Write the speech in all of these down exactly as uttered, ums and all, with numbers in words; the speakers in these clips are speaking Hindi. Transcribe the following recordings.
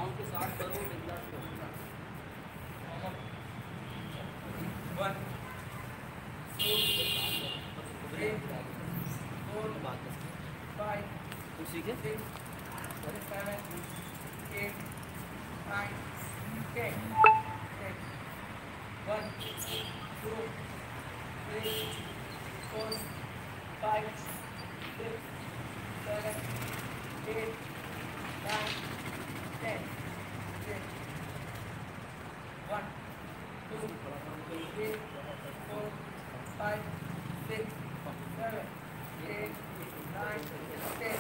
आराम के साथ करो, बिंदास करो। One two three four five उसी के six seven eight nine ten one two three four five six seven eight nine ten one two three four five six seven eight nine ten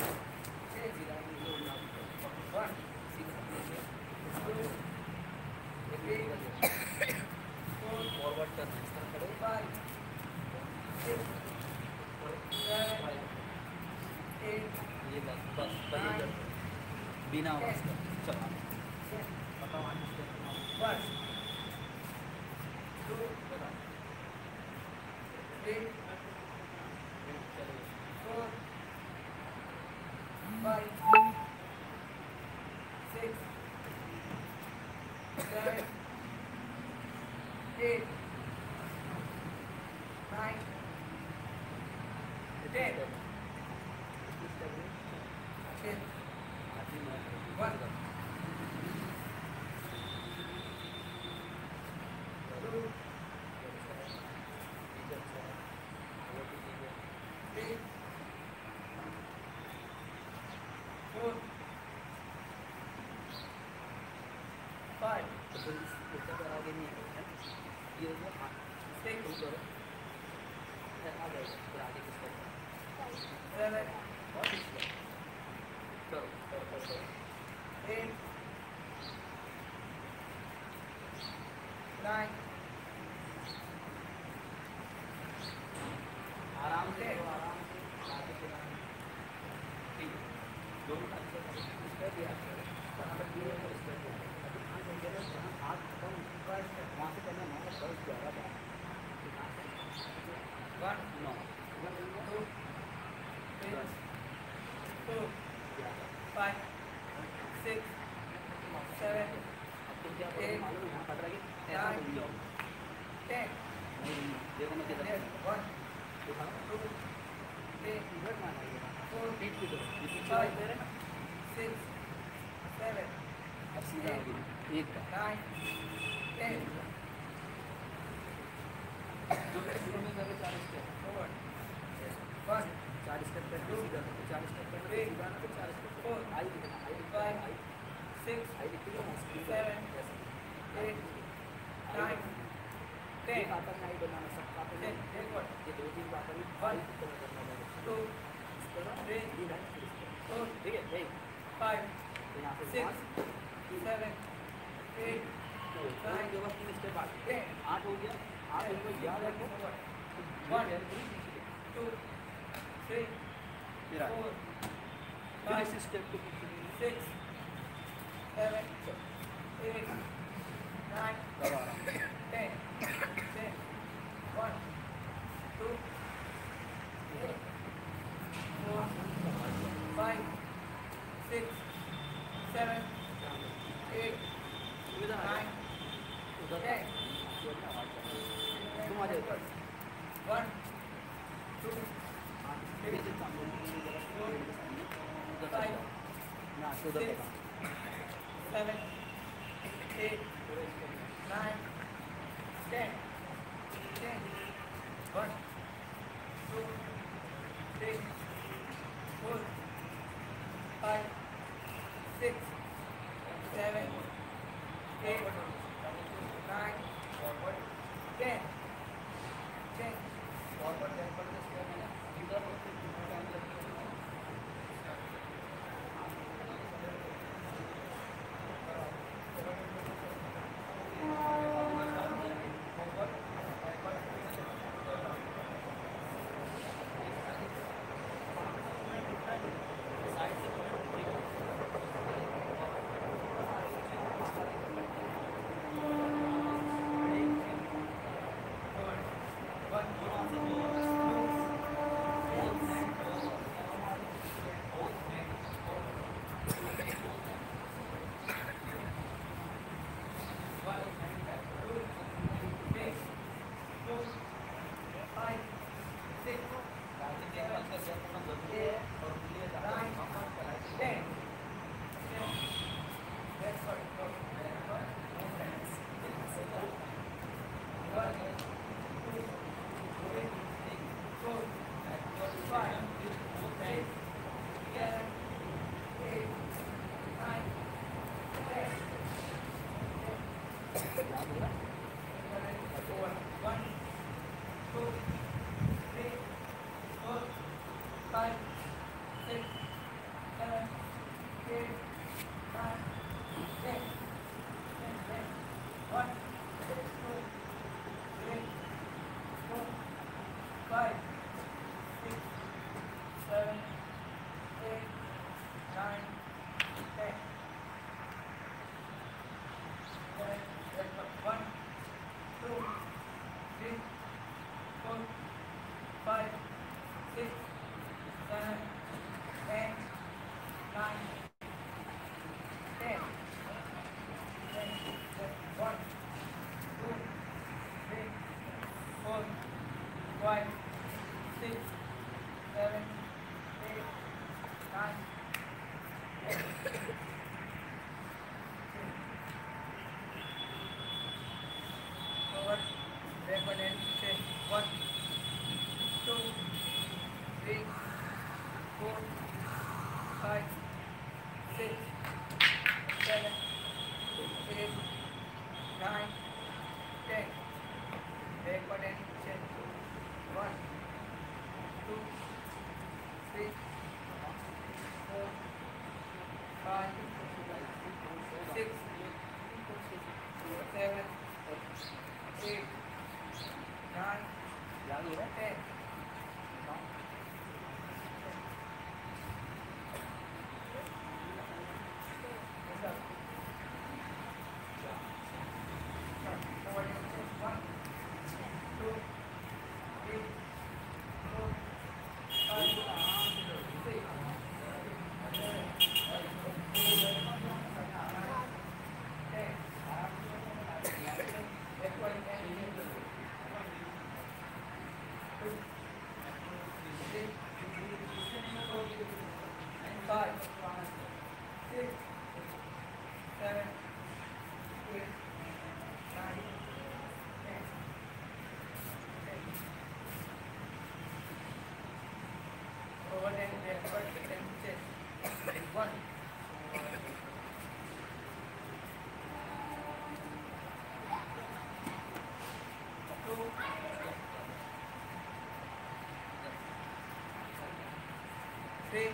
one two three four forward करना इस तरह करो। फाइव सिक्स सेवन एट ये बस बस बस ये बिना आवाज का चलो बताओ आगे step one two three four five six seven eight nine ten ten one two three four five तो इसका तो आगे नहीं है ये वो हाँ सिक्स करो आ जाएगा फिर आगे किसका सेवन और किसका करो करो करो करो eight, nine, आराम से करो, आराम से आगे चला ठीक है दोनों का इस पर दिया वहाँ पर दिए तो इस पर दिया अभी हाँ जाएंगे ना जहाँ हाथ खत्म वहाँ से पहले नौ दस ग्यारह बार one, नौ two, three, four, five, six, seven, आपको क्या बोलूँ मालूम है यहाँ पड़ रहा है ऐसा बोलिए ten, नहीं देखो मैं किधर then one, दिखाओ two, three, इधर माना ये four, पीठ की तरफ ये पीछे five, दे रहे ना six, seven, अब सीधा आगे एक का nine, ten, जो शुरू में कर चार स्टेप forward, one, चार स्टेप कर दो सीधा चार स्टेप कर दो सीधा ना तो चार स्टेप four, आई दिखना आई five, आई six, आई दिखती है seven, eight, nine, एक ten, आता है आई बनाना सब आता है ten, take one, ये दो तीन बात है one, तो करना है two, इस तरह three, ये लाइन फिर इस तरह four, ठीक है एक five, तो यहाँ पे six, पाँच seven, eight, nine के बाद तीन स्टेप आगे ten, आठ हो गया आठ हो गया याद रखो one, two, three, फिर आगे four, फिर five, इस स्टेप को six, seven, eight, nine, दबा रहा ten, ten, one, two, three, four, five, six, seven, eight, इधर आ nine, उधर ten, तुम आ जाओ one, two, फिर से सामने उधर five, ना उधर six, seven, eight, nine, ten, ten, one, two, three, four, five, six, seven, eight, nine, ten, ten. Forward backward का स्टेप है ना इधर और फिर टाइम लगता है six, seven, eight, nine, ten, ten, ten, one, two, three, four, five, six, seven, eight, nine, ten. Then that's one, two, three, four, five, six, seven, eight, nine, ten. Then that's one, two, three, four, five, six, seven, eight, nine, ten. Forward, backward and change. One, two, three, four, five, six, seven, eight, nine, ten. Backward and change. One, two, three, four, five, six, seven, eight, nine, ten. One, two, three, four, five, six, five, six, seven, eight, nine, ten. Forward and backward and change. One, two, three,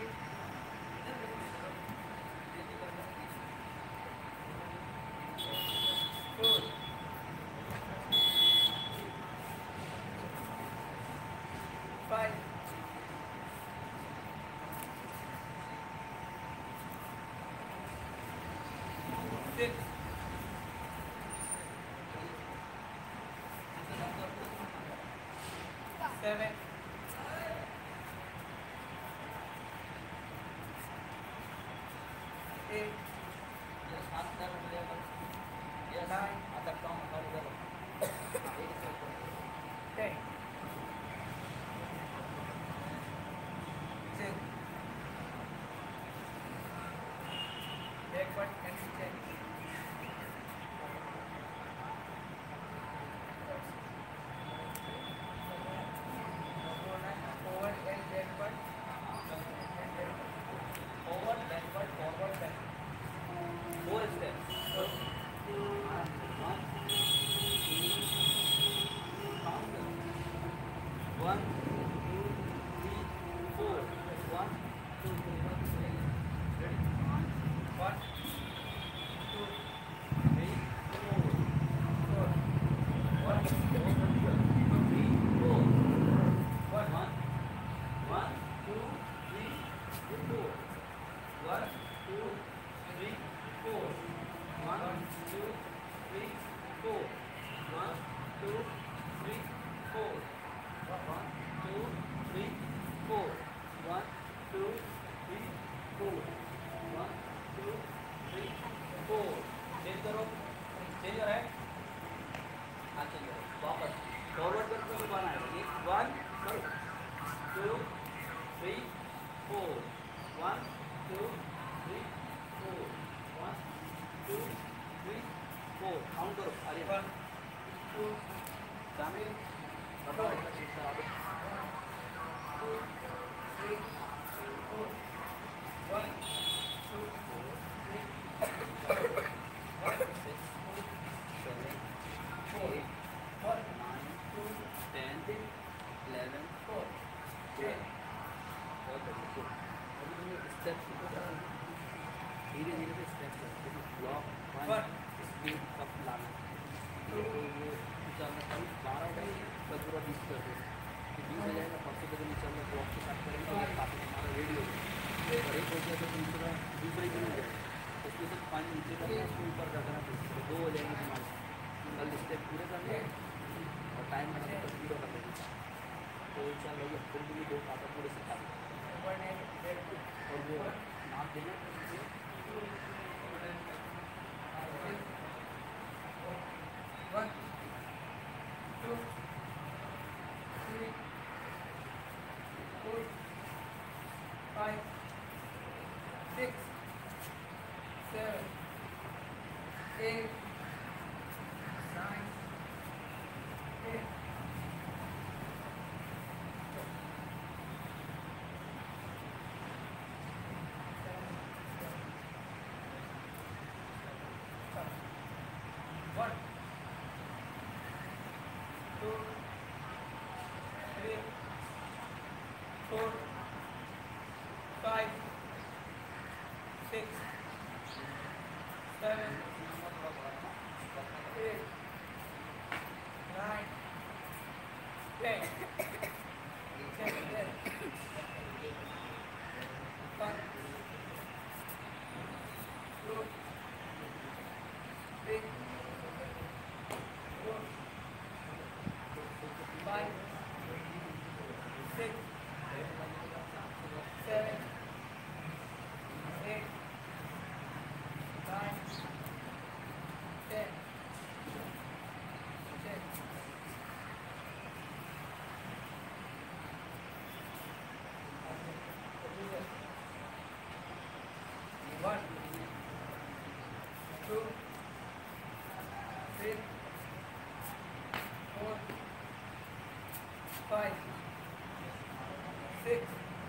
four, five, six, seven, eight, nine, ten. Six. Backward and change. Forward and backward. Forward, backward, forward, backward. Four steps. One, two, count them. One, two, three, four. One, two, three, ready? One, two, Three, four. four. One, two, three, four. One, One, one, two, three, four. One, two, three, four. One, two, three, four. One, two, three, four. One, two, three, four. One, two, three, four. One, two, three, four. Change करो. Change your hand. हाँ change करो. वापस. Forward करके भी बनाए. एक one करो. Two, three, four. One, two, three, four. One, two, three, four. Count करो. अरे one, two, शामिल. four. Two, three, four. One, two, three, four. One, Six, seven, four. eight, One, nine, two, ten, eleven, four. Ten. twelve. Steps धीरे धीरे से steps block one speed cup लाना तो वो चलना कभी बारह टाइम कल पूरा बीस कर दो कि बीस हो जाएगा परसों के दिन चलना ब्लॉक के साथ करेंगे तो काफ़ी हमारा रेडी हो जाएगा और एक हो गया तो दूसरा दूसरे दिन हो जाएगा उसमें से पानी नीचे करना है उसको ऊपर रखना है दो हो जाएंगे तुम्हारे कल स्टेप पूरे करने और टाइम बनाना तो पूरा कर लेंगे तो इंशाल्लाह ये फिर भी दो पाता पूरे सिखा देंगे और वो नाप देना One, two, three, four, five, six, seven, eight, nine, ten. One, two, three, four, five, six, seven, eight, nine, ten. Ten, ten. One, two, three, four, five, six, seven, eight, nine, ten. Ten. One, two, three, four, five, six,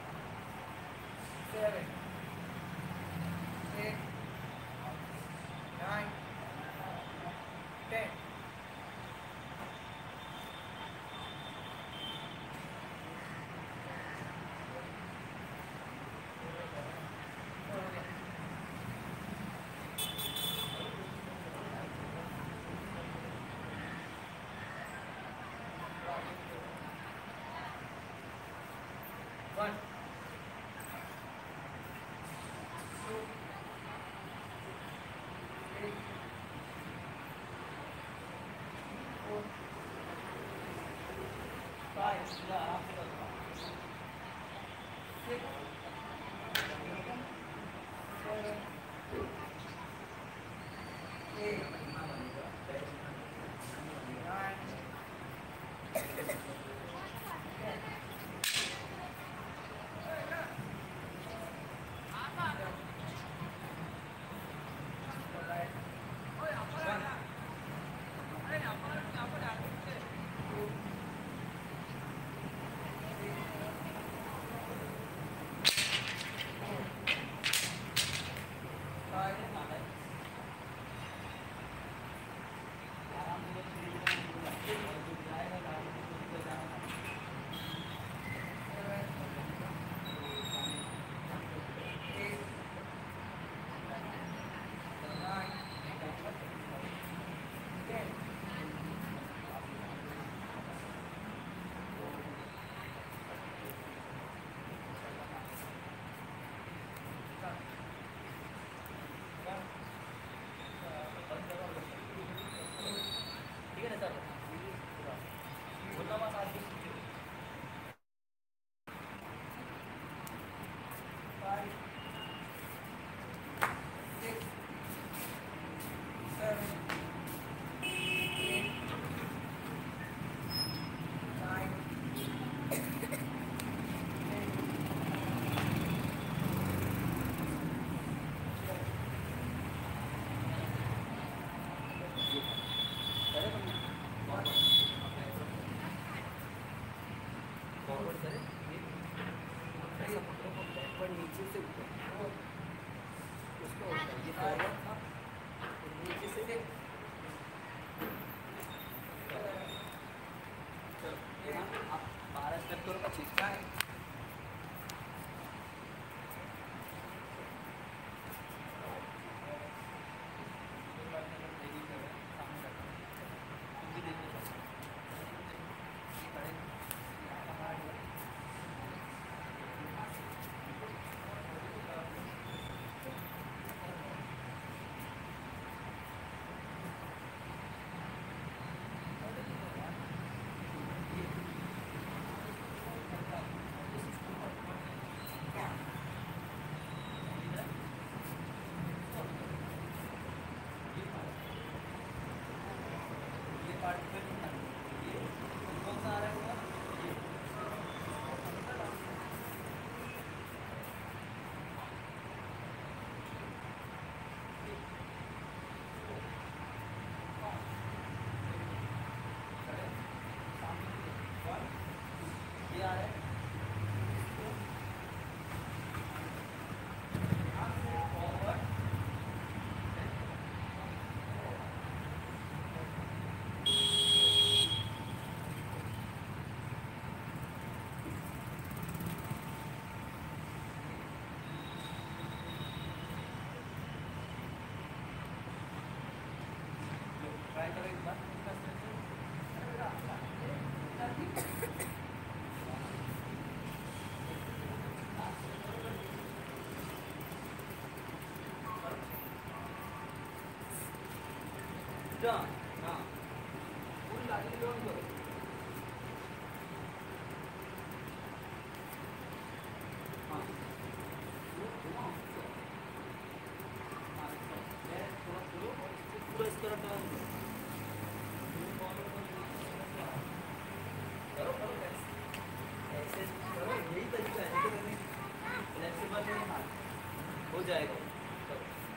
seven, eight, nine, ten. One, two, three, four, five, six, seven, eight, nine, ten. ठीक है ना सर बोलना बस आज five, six, seven, eight, nine, ten. Forward करें ऐसा पकड़ो बैकवर्ड नीचे से ऊपर उसको ये फॉरवर्ड था नीचे से चलो आप बारह स्टेप करो पच्चीस का आ रहा है फॉरवर्ड ट्राई करो एक बार डन हाँ पूरी गाड़ी लोड करो हाँ वो घुमाओ इसको। हाँ इसको लेफ्ट थोड़ा स्लो और इसको पूरा इस तरह टर्न करो करो करो ऐसे ऐसे करो यही तरीका है तो करने फ्लेक्सिबल नहीं हाथ हो जाएगा करो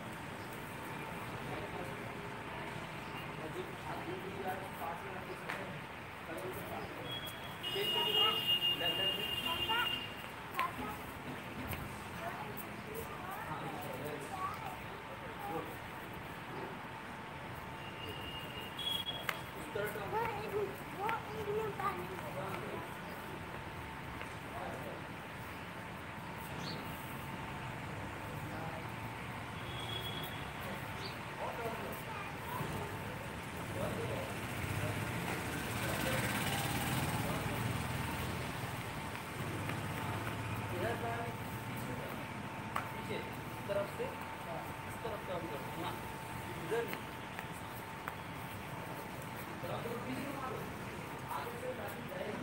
जो आदमी की बात पास में रख सकते हैं करो तो पास में तेज तेज लग लग पीछे इस तरफ से इस तरफ टर्न करो हाँ इधर नहीं तरफ तो पीछे मारो आगे से गाड़ी जाएगी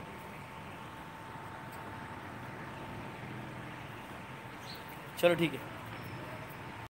चलो ठीक है।